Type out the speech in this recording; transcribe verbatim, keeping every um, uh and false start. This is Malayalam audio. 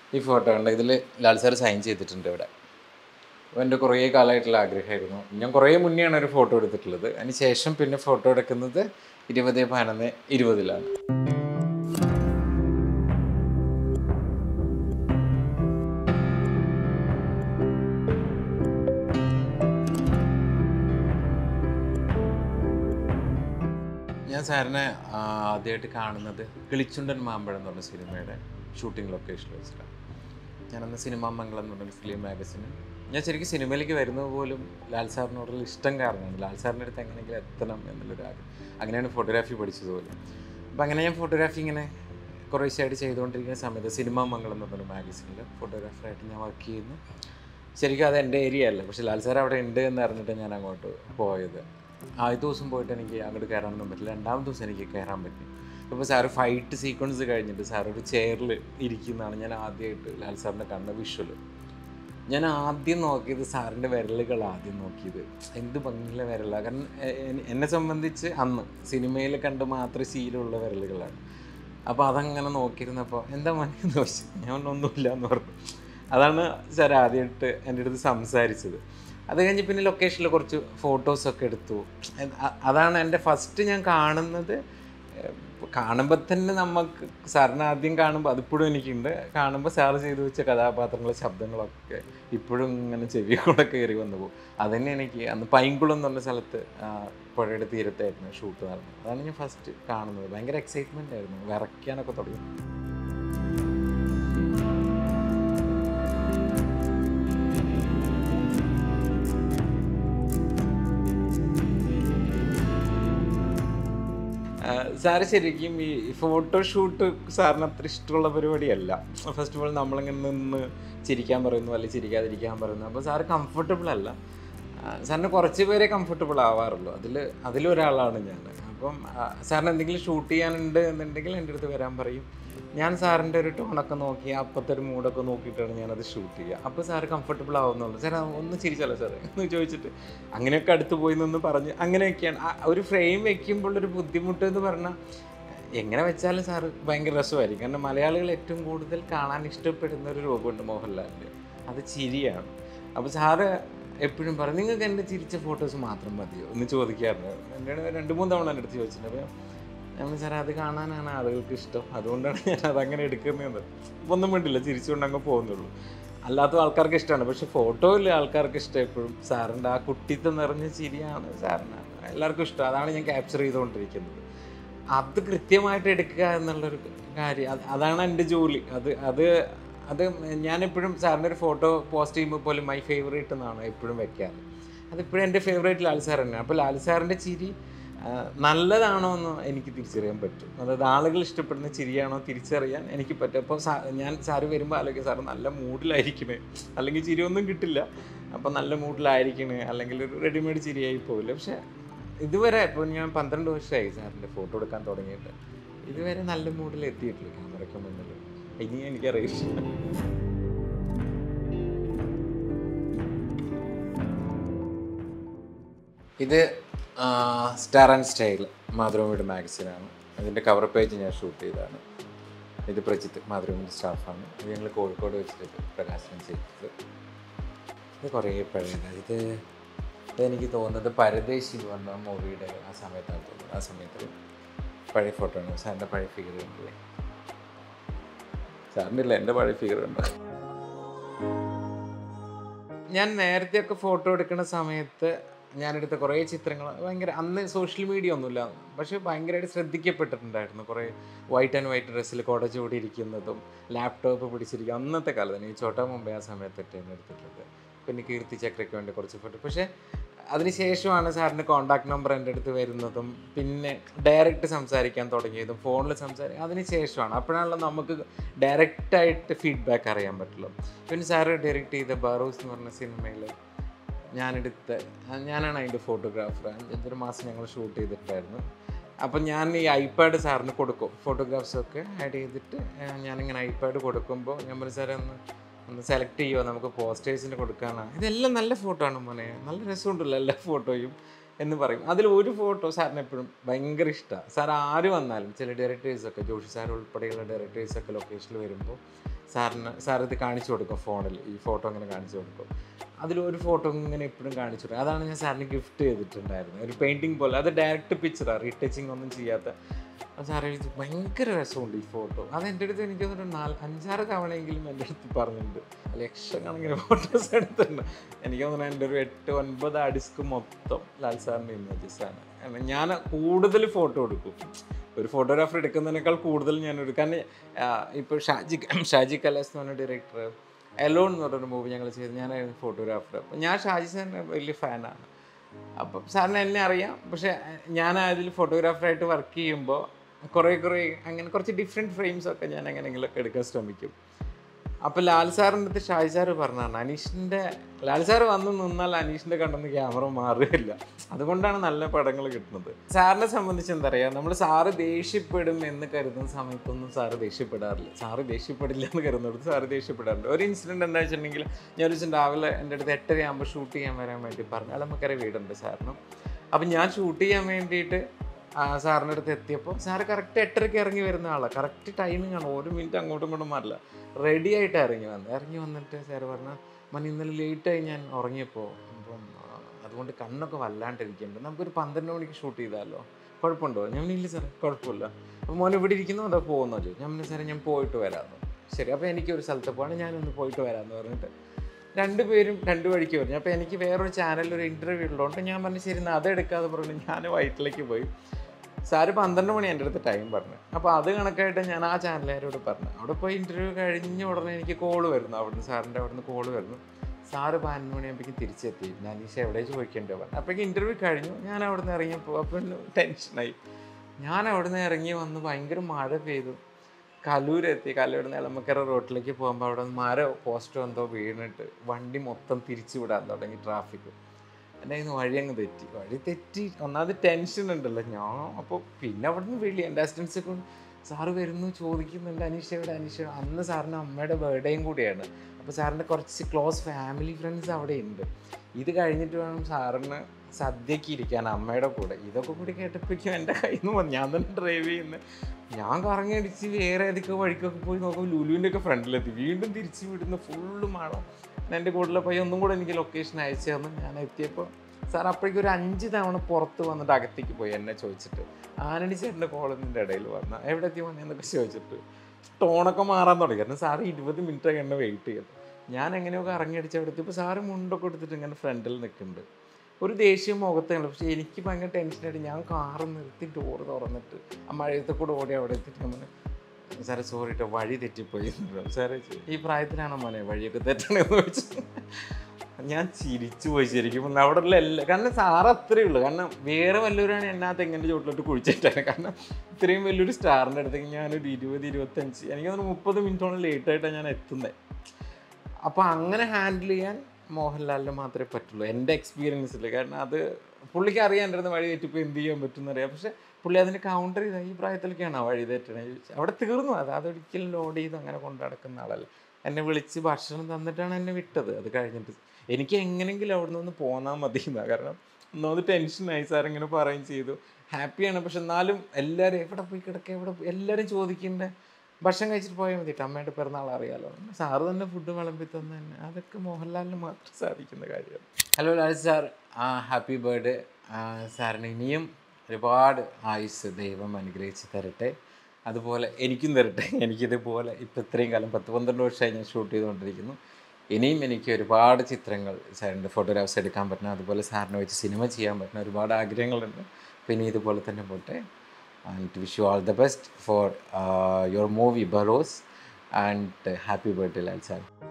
ഈ ഫോട്ടോ ഉണ്ട്, ഇതിൽ ലാൽ സാർ സൈൻ ചെയ്തിട്ടുണ്ട് ഇവിടെ. അപ്പോൾ എൻ്റെ കുറേ കാലമായിട്ടുള്ള ആഗ്രഹമായിരുന്നു. ഞാൻ കുറേ മുന്നെയാണ് ഒരു ഫോട്ടോ എടുത്തിട്ടുള്ളത്. അതിന് ശേഷം പിന്നെ ഫോട്ടോ എടുക്കുന്നത് ഇരുപത് പതിനൊന്ന് ഇരുപതിലാണ്. ഞാൻ സാറിനെ ആദ്യമായിട്ട് കാണുന്നത് കിളിച്ചുണ്ടൻ മാമ്പഴം എന്ന് പറഞ്ഞ സിനിമയുടെ ഷൂട്ടിംഗ് ലൊക്കേഷനിൽ വെച്ചിട്ടാണ്. ഞാനന്ന് സിനിമാ മംഗളം എന്ന് പറഞ്ഞൊരു ഫിലിം മാഗസിന് ഞാൻ ശരിക്കും സിനിമയിലേക്ക് വരുന്നത് പോലും ലാൽ സാറിനോടുള്ള ഇഷ്ടം കാരണമാണ്. ലാൽ സാറിൻ്റെ അടുത്ത് എങ്ങനെയെങ്കിലും എത്തണം എന്നുള്ളൊരു ആഗ്രഹം. അങ്ങനെയാണ് ഫോട്ടോഗ്രാഫി പഠിച്ചത് പോലും. അപ്പോൾ അങ്ങനെ ഞാൻ ഫോട്ടോഗ്രാഫി ഇങ്ങനെ കുറേശ്ശായിട്ട് ചെയ്തുകൊണ്ടിരിക്കുന്ന സമയത്ത് സിനിമാ മംഗളം എന്ന് പറഞ്ഞൊരു മാഗസിനിൽ ഫോട്ടോഗ്രാഫറായിട്ട് ഞാൻ വർക്ക് ചെയ്യുന്നു. ശരിക്കും അത് എൻ്റെ ഏരിയ അല്ല, പക്ഷേ ലാൽ സാർ അവിടെ ഉണ്ട് എന്ന് അറിഞ്ഞിട്ട് ഞാൻ അങ്ങോട്ട് പോയത്. ആദ്യ ദിവസം പോയിട്ട് എനിക്ക് അങ്ങോട്ട് കയറാനൊന്നും പറ്റില്ല. രണ്ടാമത്തെ ദിവസം എനിക്ക് കയറാൻ പറ്റി. ഇപ്പോൾ സാറ് ഫൈറ്റ് സീക്വൻസ് കഴിഞ്ഞിട്ട് സാർ ഒരു ചെയറിൽ ഇരിക്കുന്നതാണ് ഞാൻ ആദ്യമായിട്ട് ലാൽ സാറിൻ്റെ കണ്ട വിഷ്വൽ. ഞാൻ ആദ്യം നോക്കിയത് സാറിൻ്റെ വിരലുകൾ ആദ്യം നോക്കിയത് എന്ത് ഭംഗിയുള്ള വിരലാണ്. കാരണം എന്നെ സംബന്ധിച്ച് അന്ന് സിനിമയിൽ കണ്ട് മാത്രമേ ശീലമുള്ള വിരലുകളാണ്. അപ്പോൾ അതങ്ങനെ നോക്കിയിരുന്നപ്പോൾ എന്താ മനസ്സിൽ ചോദിച്ചു, ഞാൻ ഒന്നുമില്ല എന്ന് പറഞ്ഞു. അതാണ് സാർ ആദ്യമായിട്ട് എൻ്റെ അടുത്ത് സംസാരിച്ചത്. അത് കഴിഞ്ഞ് പിന്നെ ലൊക്കേഷനിൽ കുറച്ച് ഫോട്ടോസൊക്കെ എടുത്തു. അതാണ് എൻ്റെ ഫസ്റ്റ് ഞാൻ കാണുന്നത്. കാണുമ്പോൾ തന്നെ നമുക്ക് സാറിനെ ആദ്യം കാണുമ്പോൾ അതിപ്പോഴും എനിക്കുണ്ട്. കാണുമ്പോൾ സാറ് ചെയ്തു വെച്ച കഥാപാത്രങ്ങളുടെ ശബ്ദങ്ങളൊക്കെ ഇപ്പോഴും ഇങ്ങനെ ചെവി കൂടെ കയറി വന്നു പോകും. അതുതന്നെ എനിക്ക് അന്ന് പൈങ്കുളം എന്ന് പറഞ്ഞ സ്ഥലത്ത് പുഴയുടെ തീരത്തായിരുന്നു ഷൂട്ട് നടന്നത്. അതാണ് ഞാൻ ഫസ്റ്റ് കാണുന്നത്. ഭയങ്കര എക്സൈറ്റ്മെൻ്റ് ആയിരുന്നു, വിറയ്ക്കാനൊക്കെ തുടങ്ങി. സാറ് ശരിക്കും ഈ ഫോട്ടോഷൂട്ട് സാറിന് അത്ര ഇഷ്ടമുള്ള പരിപാടിയല്ല. ഫസ്റ്റ് ഓഫ് ഓൾ നമ്മളിങ്ങനെ നിന്ന് ചിരിക്കാൻ പറയുന്നു അല്ലെങ്കിൽ ചിരിക്കാതിരിക്കാൻ പറയുന്നു. അപ്പോൾ സാറ് കംഫർട്ടബിൾ അല്ല. സാറിന് കുറച്ച് പേരെ കംഫർട്ടബിൾ ആവാറുള്ളൂ. അതിൽ അതിലൊരാളാണ് ഞാൻ. അപ്പം സാറിന് എന്തെങ്കിലും ഷൂട്ട് ചെയ്യാനുണ്ട് എന്നുണ്ടെങ്കിൽ എൻ്റെ അടുത്ത് വരാൻ പറയും. ഞാൻ സാറിൻ്റെ ഒരു ടോണൊക്കെ നോക്കി അപ്പോഴത്തെ ഒരു മൂഡൊക്കെ നോക്കിയിട്ടാണ് ഞാനത് ഷൂട്ട് ചെയ്യുക. അപ്പോൾ സാറ് കംഫർട്ടബിൾ ആവുന്നുള്ളൂ. സാർ ഒന്ന് ചിരിച്ചല്ലോ സാറേ എന്ന് ചോദിച്ചിട്ട് അങ്ങനെയൊക്കെ അടുത്ത് പോയി നിന്ന് പറഞ്ഞ് അങ്ങനെയൊക്കെയാണ്. ഒരു ഫ്രെയിം വെക്കുമ്പോൾ ഒരു ബുദ്ധിമുട്ട് എന്ന് പറഞ്ഞാൽ എങ്ങനെ വെച്ചാലും സാറ് ഭയങ്കര രസമായിരിക്കും. കാരണം മലയാളികൾ ഏറ്റവും കൂടുതൽ കാണാൻ ഇഷ്ടപ്പെടുന്ന ഒരു രൂപമുണ്ട് മോഹൻലാലിൻ്റെ, അത് ചിരിയാണ്. അപ്പോൾ സാറ് എപ്പോഴും പറയും നിങ്ങൾക്ക് എൻ്റെ ചിരിച്ച ഫോട്ടോസ് മാത്രം മതിയോ എന്ന് ചോദിക്കാറുണ്ട്. എൻ്റെ രണ്ട് മൂന്ന് തവണ എൻ്റെ അടുത്ത് ചോദിച്ചിട്ടുണ്ട്. അപ്പോൾ ഞാൻ സാറേ അത് കാണാനാണ് ആളുകൾക്ക് ഇഷ്ടം, അതുകൊണ്ടാണ് ഞാൻ അതങ്ങനെ എടുക്കുന്നത്. ഒന്നും വേണ്ടില്ല, ചിരിച്ചുകൊണ്ട് അങ്ങ് പോകുന്നുള്ളൂ. അല്ലാത്ത ആൾക്കാർക്ക് ഇഷ്ടമാണ്, പക്ഷെ ഫോട്ടോയിൽ ആൾക്കാർക്ക് ഇഷ്ടം എപ്പോഴും സാറിൻ്റെ ആ കുട്ടിത്തം നിറഞ്ഞ ചിരിയാണ് സാറിന് എല്ലാവർക്കും ഇഷ്ടം. അതാണ് ഞാൻ ക്യാപ്ചർ ചെയ്തുകൊണ്ടിരിക്കുന്നത്. അത് കൃത്യമായിട്ട് എടുക്കുക എന്നുള്ളൊരു കാര്യം, അതാണ് എൻ്റെ ജോലി. അത് അത് അത് ഞാനെപ്പോഴും സാറിൻ്റെ ഒരു ഫോട്ടോ പോസ്റ്റ് ചെയ്യുമ്പോൾ പോലും മൈ ഫേവറേറ്റ് എന്നാണ് എപ്പോഴും വെക്കാറ്. അതിപ്പോഴും എൻ്റെ ഫേവറേറ്റ് ലാൽ സാർ തന്നെയാണ്. അപ്പോൾ ലാൽ സാറിൻ്റെ ചിരി നല്ലതാണോ എന്ന് എനിക്ക് തിരിച്ചറിയാൻ പറ്റും. അതായത് ആളുകൾ ഇഷ്ടപ്പെടുന്ന ചിരിയാണോ തിരിച്ചറിയാൻ എനിക്ക് പറ്റും. അപ്പോൾ സാ ഞാൻ സാറ് വരുമ്പോൾ ആലോചിക്കുക സാറ് നല്ല മൂഡിലായിരിക്കണേ, അല്ലെങ്കിൽ ചിരിയൊന്നും കിട്ടില്ല. അപ്പോൾ നല്ല മൂഡിലായിരിക്കണേ, അല്ലെങ്കിൽ ഒരു റെഡിമെയ്ഡ് ചിരിയായി പോകില്ല. പക്ഷേ ഇതുവരെ ഇപ്പോൾ ഞാൻ പന്ത്രണ്ട് വർഷമായി സാറിൻ്റെ ഫോട്ടോ എടുക്കാൻ തുടങ്ങിയിട്ട് ഇതുവരെ നല്ല മൂഡിൽ എത്തിയിട്ടില്ല ക്യാമറയ്ക്ക് മുന്നിൽ. ഇനി എനിക്കറിയില്ല. ഇത് സ്റ്റാർ ആൻഡ് സ്റ്റൈൽ മാതൃഭൂമിയുടെ മാഗസിനാണ്. അതിൻ്റെ കവർ പേജ് ഞാൻ ഷൂട്ട് ചെയ്തതാണ്. ഇത് പ്രജിത്ത് മാതൃഭൂമിയുടെ സ്റ്റാഫാണ്. ഇത് ഞങ്ങൾ കോഴിക്കോട് വെച്ചിട്ട് പ്രകാശനം ചെയ്തത്. ഇത് കുറേ പഴയതാണ്. ഇത് ഇതെനിക്ക് തോന്നുന്നത് പരദേശി എന്ന് പറഞ്ഞ മൂവിയുടെ ആ സമയത്താണ് തോന്നുന്നത്. ആ സമയത്ത് പഴയ ഫോട്ടോ ആണ്. സാറിൻ്റെ പഴയ ഫിഗർ ഉണ്ടല്ലേ? സാറിൻ്റെ ഇല്ല, എൻ്റെ പഴയ ഫിഗർ ഉണ്ട്. ഞാൻ നേരത്തെയൊക്കെ ഫോട്ടോ എടുക്കുന്ന സമയത്ത് ഞാനെടുത്ത കുറേ ചിത്രങ്ങൾ ഭയങ്കര, അന്ന് സോഷ്യൽ മീഡിയ ഒന്നുമില്ല, പക്ഷേ ഭയങ്കരമായിട്ട് ശ്രദ്ധിക്കപ്പെട്ടിട്ടുണ്ടായിരുന്നു. കുറേ വൈറ്റ് ആൻഡ് വൈറ്റ് ഡ്രസ്സിൽ കുട ചൂടിയിരിക്കുന്നതും ലാപ്ടോപ്പ് പിടിച്ചിരിക്കുക. അന്നത്തെ കാലത്ത് ഈ ചോട്ടാ മുമ്പേ ആ സമയത്തൊക്കെയാണ് എടുത്തിട്ടുണ്ട്. പിന്നെ കീർത്തി ചക്രയ്ക്ക് വേണ്ടി കുറച്ച് ഫോട്ടോ. പക്ഷേ അതിന് ശേഷമാണ് സാറിൻ്റെ കോൺടാക്ട് നമ്പർ എൻ്റെ അടുത്ത് വരുന്നതും പിന്നെ ഡയറക്റ്റ് സംസാരിക്കാൻ തുടങ്ങിയതും ഫോണിൽ സംസാരിക്കും അതിന് ശേഷമാണ്. അപ്പോഴാണല്ലോ നമുക്ക് ഡയറക്റ്റായിട്ട് ഫീഡ്ബാക്ക് അറിയാൻ പറ്റുള്ളൂ. പിന്നെ സാറ് ഡയറക്റ്റ് ചെയ്ത ബാറൂസ് എന്ന് പറഞ്ഞ സിനിമയിൽ ഞാനെടുത്ത ഞാനാണ് അതിൻ്റെ ഫോട്ടോഗ്രാഫർ. അഞ്ചൊരു മാസം ഞങ്ങൾ ഷൂട്ട് ചെയ്തിട്ടായിരുന്നു. അപ്പം ഞാൻ ഈ ഐപാഡ് സാറിന് കൊടുക്കും, ഫോട്ടോഗ്രാഫ്സൊക്കെ ആഡ് ചെയ്തിട്ട് ഞാനിങ്ങനെ ഐപാഡ് കൊടുക്കുമ്പോൾ ഞാൻ പറഞ്ഞു സാറേ ഒന്ന് ഒന്ന് സെലക്ട് ചെയ്യുമോ, നമുക്ക് പോസ്റ്റേഴ്സിന് കൊടുക്കാനാണ്. ഇതെല്ലാം നല്ല ഫോട്ടോ ആണ് മോനെ, നല്ല രസമുണ്ടല്ലോ എല്ലാ ഫോട്ടോയും എന്ന് പറയും. അതിൽ ഒരു ഫോട്ടോ സാറിന് എപ്പോഴും ഭയങ്കര ഇഷ്ടമാണ്. സാർ ആര് വന്നാലും ചില ഡയറക്ടേഴ്സൊക്കെ ജോഷി സാർ ഉൾപ്പെടെയുള്ള ഡയറക്ടേഴ്സൊക്കെ ലൊക്കേഷനിൽ വരുമ്പോൾ സാറിന് സാർ ഇത് കാണിച്ചു കൊടുക്കും ഫോണിൽ, ഈ ഫോട്ടോ ഇങ്ങനെ കാണിച്ചു കൊടുക്കും. അതിലൊരു ഫോട്ടോ ഇങ്ങനെ എപ്പോഴും കാണിച്ചു കൊടുക്കും. അതാണ് ഞാൻ സാറിന് ഗിഫ്റ്റ് ചെയ്തിട്ടുണ്ടായിരുന്നത്, ഒരു പെയിൻറ്റിങ് പോലെ. അത് ഡയറക്റ്റ് പിക്ചറാണ്, റീടച്ചിങ് ഒന്നും ചെയ്യാത്ത. അപ്പോൾ സാർ എഴുതി ഭയങ്കര രസമുണ്ട് ഈ ഫോട്ടോ. അത് എൻ്റെ അടുത്ത് എനിക്ക് തോന്നുന്നു നാല് അഞ്ചാറ് തവണയെങ്കിലും എൻ്റെ അടുത്ത് പറഞ്ഞിട്ടുണ്ട്. ലക്ഷക്കണക്കിന് ഫോട്ടോസ് എടുത്തിട്ടുണ്ട്. എനിക്ക് തോന്നുന്നു എൻ്റെ ഒരു എട്ട് ഒൻപത് ആ ഡിസ്ക് മൊത്തം ലാൽ സാറിൻ്റെ ഇമേജസാണ്. കാരണം ഞാൻ കൂടുതൽ ഫോട്ടോ എടുക്കും. ഒരു ഫോട്ടോഗ്രാഫർ എടുക്കുന്നതിനേക്കാൾ കൂടുതൽ ഞാനൊരു, കാരണം ഇപ്പോൾ ഷാജി ഷാജി കലാസ് എന്ന് പറഞ്ഞ ഡയറക്ടർ എലോൺ എന്ന് പറഞ്ഞൊരു മൂവി ഞങ്ങൾ ചെയ്ത്, ഞാനായിരുന്നു ഫോട്ടോഗ്രാഫർ. അപ്പം ഞാൻ ഷാജി സാറിൻ്റെ വലിയ ഫാനാണ്. അപ്പം സാറിന് എന്നെ അറിയാം. പക്ഷേ ഞാൻ അതിൽ ഫോട്ടോഗ്രാഫറായിട്ട് വർക്ക് ചെയ്യുമ്പോൾ കുറേ കുറേ അങ്ങനെ കുറച്ച് ഡിഫറെൻറ്റ് ഫ്രെയിംസൊക്കെ ഞാൻ എങ്ങനെയെങ്കിലുമൊക്കെ എടുക്കാൻ ശ്രമിക്കും. അപ്പോൾ ലാൽ സാറിൻ്റെ അടുത്ത് ഷാജി സാറ് പറഞ്ഞതാണ്, അനീഷിൻ്റെ ലാൽ സാറ് വന്ന് നിന്നാൽ അനീഷിൻ്റെ കണ്ടെന്ന് ക്യാമറ മാറുകയില്ല. അതുകൊണ്ടാണ് നല്ല പടങ്ങൾ കിട്ടുന്നത്. സാറിനെ സംബന്ധിച്ച് എന്താ പറയുക, നമ്മൾ സാറ് ദേഷ്യപ്പെടും എന്ന് കരുതുന്ന സമയത്തൊന്നും സാറ് ദേഷ്യപ്പെടാറില്ല. സാറ് ദേഷ്യപ്പെടില്ല എന്ന് കരുതുന്നത് സാറ് ദേഷ്യപ്പെടാറുണ്ട്. ഒരു ഇൻസിഡൻറ്റ് എന്താ വെച്ചിട്ടുണ്ടെങ്കിൽ, ഞാൻ ഒരു ദിവസം രാവിലെ എൻ്റെ അടുത്ത് എട്ടരയാകുമ്പോൾ ഷൂട്ട് ചെയ്യാൻ വരാൻ വേണ്ടി പറഞ്ഞു. അളമക്കര വീടുണ്ട് സാറിനും. അപ്പം ഞാൻ ഷൂട്ട് ചെയ്യാൻ വേണ്ടിയിട്ട് സാറിൻ്റെ അടുത്ത് എത്തിയപ്പോൾ സാറ് കറക്റ്റ് എട്ടരയ്ക്ക് ഇറങ്ങി വരുന്ന ആളാണ്. കറക്റ്റ് ടൈമിംഗ് ആണ്, ഒരു മിനിറ്റ് അങ്ങോട്ടും ഇങ്ങോട്ടും മാറില്ല. റെഡി ആയിട്ട് ഇറങ്ങി വന്നു. ഇറങ്ങി വന്നിട്ട് സാറ് പറഞ്ഞാൽ, മനി ഇന്നലെ ലേറ്റായി ഞാൻ ഉറങ്ങിയപ്പോൾ, അപ്പം അതുകൊണ്ട് കണ്ണൊക്കെ വല്ലാണ്ടിരിക്കുന്നുണ്ട്, നമുക്കൊരു പന്ത്രണ്ട് മണിക്ക് ഷൂട്ട് ചെയ്താലോ, കുഴപ്പമുണ്ടോ? ഞാൻ ഇല്ല സാറേ കുഴപ്പമില്ല. അപ്പോൾ മോൻ ഇവിടെ ഇരിക്കുന്നു അതോ പോകുന്നോ ചോദിച്ചു. ഞാൻ സാറേ ഞാൻ പോയിട്ട് വരാമെന്ന്. ശരി, അപ്പോൾ എനിക്കൊരു സ്ഥലത്ത് പോകണം, ഞാനൊന്ന് പോയിട്ട് വരാമെന്ന് പറഞ്ഞിട്ട് രണ്ടുപേരും രണ്ട് വഴിക്ക് പറഞ്ഞു. അപ്പോൾ എനിക്ക് വേറൊരു ചാനലിൽ ഒരു ഇൻ്റർവ്യൂ ഉള്ളതുകൊണ്ട് ഞാൻ പറഞ്ഞു ശരി എന്നാൽ അതെടുക്കാതെ പറഞ്ഞു ഞാൻ വൈറ്റിലേക്ക് പോയി. സാറ് പന്ത്രണ്ട് മണി എൻ്റെ അടുത്ത് ടൈം പറഞ്ഞു. അപ്പോൾ അത് കണക്കായിട്ട് ഞാൻ ആ ചാനലുകാരോട് പറഞ്ഞു. അവിടെ പോയി ഇൻ്റർവ്യൂ കഴിഞ്ഞ ഉടനെ എനിക്ക് കോള് വരുന്നു, അവിടുന്ന് സാറിൻ്റെ അവിടുന്ന് കോള് വരുന്നു. സാറ് പതിനൊന്ന് മണിയാകുമ്പോഴേക്കും തിരിച്ചെത്തി. അനീഷ എവിടെ ചോദിക്കേണ്ടത് പറഞ്ഞു. അപ്പോഴേക്കും ഇൻ്റർവ്യൂ കഴിഞ്ഞു. ഞാൻ അവിടെ നിന്ന് ഇറങ്ങിയപ്പോൾ അപ്പം ടെൻഷനായി. ഞാൻ അവിടെ നിന്ന് ഇറങ്ങി വന്ന് ഭയങ്കര മഴ പെയ്തു. കലൂരെത്തി. കലൂരിൽ നിന്ന് എളമക്കര റോട്ടിലേക്ക് പോകുമ്പോൾ അവിടെ മര പോസ്റ്റോ എന്തോ വീണിട്ട് വണ്ടി മൊത്തം തിരിച്ചു വിടാൻ തുടങ്ങി. ട്രാഫിക് എൻ്റെ കയ്യിൽ നിന്ന് വഴി അങ്ങ് തെറ്റി. വഴി തെറ്റി ഒന്നാമത് ടെൻഷൻ ഉണ്ടല്ലോ ഞാൻ. അപ്പോൾ പിന്നെ അവിടെ നിന്ന് വിളി, എൻ്റെ അസിസ്റ്റൻസൊക്കെ സാറ് വരുന്നു ചോദിക്കുന്നുണ്ട് അനീഷ എവിടെ അനീഷ. അന്ന് സാറിൻ്റെ അമ്മയുടെ ബർത്ത്ഡേയും കൂടിയാണ്. അപ്പോൾ സാറിൻ്റെ കുറച്ച് ക്ലോസ് ഫാമിലി ഫ്രണ്ട്സ് അവിടെ ഉണ്ട്. ഇത് കഴിഞ്ഞിട്ട് വേണം സാറിന് സദ്യക്ക് ഇരിക്കാൻ അമ്മയുടെ കൂടെ. ഇതൊക്കെ കൂടി കേട്ടപ്പോഴേക്കും എൻ്റെ കയ്യിൽ നിന്ന് വന്നു. ഞാൻ തന്നെ ഡ്രൈവ് ചെയ്യുന്നത്. ഞാൻ കറങ്ങി അടിച്ച് വേറെ ഏതൊക്കെ വഴിക്കൊക്കെ പോയി നോക്കുമ്പോൾ ലുലുവിൻ്റെ ഒക്കെ ഫ്രണ്ടിലെത്തി. വീണ്ടും തിരിച്ച് വിടുന്ന ഫുള്ള് മഴ. എൻ്റെ കൂടെ പോയി ഒന്നും കൂടെ എനിക്ക് ലൊക്കേഷൻ അയച്ചു തന്നു. ഞാൻ എത്തിയപ്പോൾ സാർ അപ്പോഴേക്കും ഒരു അഞ്ച് തവണ പുറത്ത് വന്നിട്ട് അകത്തേക്ക് പോയി എന്നെ ചോദിച്ചിട്ട്. ആനണി ചേട്ടൻ്റെ കോളേജിൻ്റെ ഇടയിൽ വന്നാൽ എവിടെ എത്തി വന്നേ എന്നൊക്കെ ചോദിച്ചിട്ട് ടോണൊക്കെ മാറാൻ തുടങ്ങി. കാരണം സാറ് ഇരുപത് മിനിറ്റൊക്കെ എന്നെ വെയിറ്റ് ചെയ്തു. ഞാൻ എങ്ങനെയൊക്കെ ഇറങ്ങിയടിച്ച് അവിടെ എത്തിയപ്പോൾ സാറ് മുണ്ടൊക്കെ എടുത്തിട്ട് ഇങ്ങനെ ഫ്രണ്ടിൽ നിൽക്കുന്നുണ്ട്. ഒരു ദേഷ്യം മുഖത്താണ്. പക്ഷേ എനിക്ക് ഭയങ്കര ടെൻഷനായിട്ട് ഞാൻ കാറ് നിർത്തി ഡോറ് തുറന്നിട്ട് ആ മഴയത്തെ കൂടെ ഓടി അവിടെ എത്തിയിട്ട് ഞാൻ പറഞ്ഞു സാറേ സോറി കേട്ടോ വഴി തെറ്റിപ്പോയി. സാറേ ഈ പ്രായത്തിലാണോ മോനെ വഴിയൊക്കെ തെറ്റണമെന്ന് ചോദിച്ചു. ഞാൻ ചിരിച്ചു പോയി ശരിക്കും. അവിടെ ഉള്ള എല്ലാ, കാരണം സാറ് അത്രയേ ഉള്ളൂ. കാരണം വേറെ വല്ലവരാണ് എന്നെ ആ തെങ്ങിൻ്റെ ചോട്ടിലോട്ട് കുഴിച്ചിട്ടാണ്. കാരണം ഇത്രയും വലിയൊരു സ്റ്റാറിൻ്റെ അടുത്തേക്ക് ഞാനൊരു ഇരുപത് ഇരുപത്തഞ്ച് എനിക്ക് തോന്നുന്നു മുപ്പത് മിനിറ്റോളം ലേറ്റായിട്ടാണ് ഞാൻ എത്തുന്നത്. അപ്പോൾ അങ്ങനെ ഹാൻഡിൽ ചെയ്യാൻ മോഹൻലാലിന് മാത്രമേ പറ്റുള്ളൂ എൻ്റെ എക്സ്പീരിയൻസിൽ. കാരണം അത് പുള്ളിക്ക് അറിയാണ്ടിരുന്ന വഴി തെറ്റിപ്പോൾ എന്ത് ചെയ്യാൻ പറ്റുമെന്നറിയാം. പക്ഷേ പുള്ളി അതിന് കൗണ്ടർ ചെയ്താൽ ഈ പ്രായത്തിലൊക്കെയാണ് വഴി തെറ്റണേ ചോദിച്ചാൽ അവിടെ തീർന്നു. അത് അതൊരിക്കലും ലോഡ് ചെയ്ത് അങ്ങനെ കൊണ്ടു നടക്കുന്ന ആളല്ല. എന്നെ വിളിച്ച് ഭക്ഷണം തന്നിട്ടാണ് എന്നെ വിട്ടത്. അത് കഴിഞ്ഞിട്ട് എനിക്ക് എങ്ങനെയെങ്കിലും അവിടെ നിന്ന് പോന്നാൽ മതി എന്നാണ്. കാരണം ഒന്നാമത് ടെൻഷനായി. സാർ ഇങ്ങനെ പറയുകയും ചെയ്തു. ഹാപ്പിയാണ്. പക്ഷെ എന്നാലും എല്ലാവരും എവിടെ പോയി കിടക്കുക എവിടെ എല്ലാവരും ചോദിക്കേണ്ട ഭക്ഷണം കഴിച്ചിട്ട് പോയാൽ മതിയിട്ട് അമ്മയുടെ പിറന്നാൾ അറിയാലോ. സാറ് തന്നെ ഫുഡ് വിളമ്പി തന്നെ തന്നെ അതൊക്കെ മോഹൻലാലിന് മാത്രം സാധിക്കുന്ന കാര്യമാണ്. Hello Lal sir, happy birthday. സാറിന് ഇനിയും ഒരുപാട് ആയുസ് ദൈവം അനുഗ്രഹിച്ച് തരട്ടെ. അതുപോലെ എനിക്കും തരട്ടെ. എനിക്കിതുപോലെ ഇപ്പോൾ ഇത്രയും കാലം പത്ത് പന്ത്രണ്ട് വർഷമായി ഞാൻ ഷൂട്ട് ചെയ്തുകൊണ്ടിരിക്കുന്നു. ഇനിയും എനിക്ക് ഒരുപാട് ചിത്രങ്ങൾ സാറിൻ്റെ ഫോട്ടോഗ്രാഫ്സ് എടുക്കാൻ പറ്റണം. അതുപോലെ സാറിനെ വെച്ച് സിനിമ ചെയ്യാൻ പറ്റണം. ഒരുപാട് ആഗ്രഹങ്ങളുണ്ട്. അപ്പോൾ ഇനി ഇതുപോലെ തന്നെ പോട്ടെ. And wish you all the best for uh, your movie Baros, and uh, happy birthday Lal sir.